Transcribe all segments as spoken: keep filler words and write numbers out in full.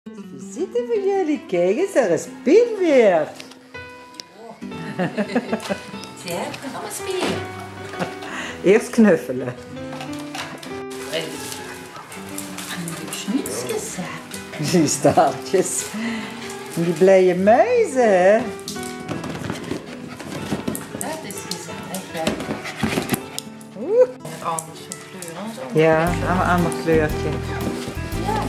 Visite voor jullie. Kijk eens, daar is Pien weer. Zeg, kom eens spelen. Eerst knuffelen. En die schnitzjes, hè. Die staartjes. En die blije muizen, hè. Dat is gezellig, hè. Oeh. En anders van kleuren en zo. Ja, een ander kleurtje. Ja.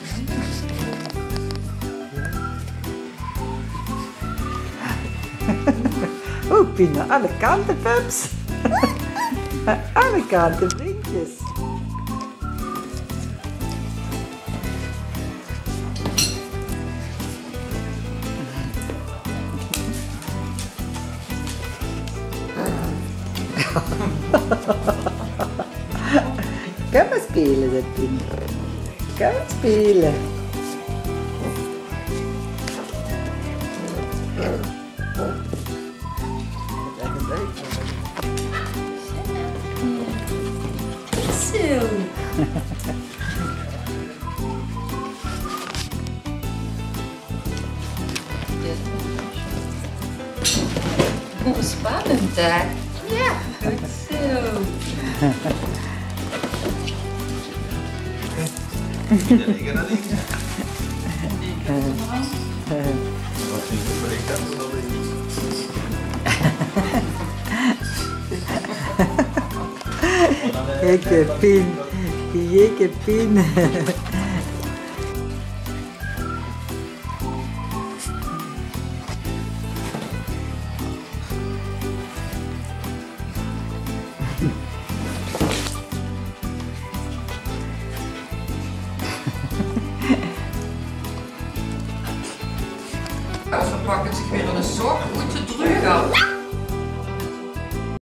Oeh, Pien, aan alle kanten, pups. Aan alle kanten, vriendjes. Kom maar spelen, dat Pien. Kom maar spelen. Zo. Hoe spannend, hè? Ja, goed zo. Ik ga naar links. Wat vind je van die kant naar links? Kijk, Pien. Kijk, Pien. Ze pakken zich weer in een sok, goed te drukken.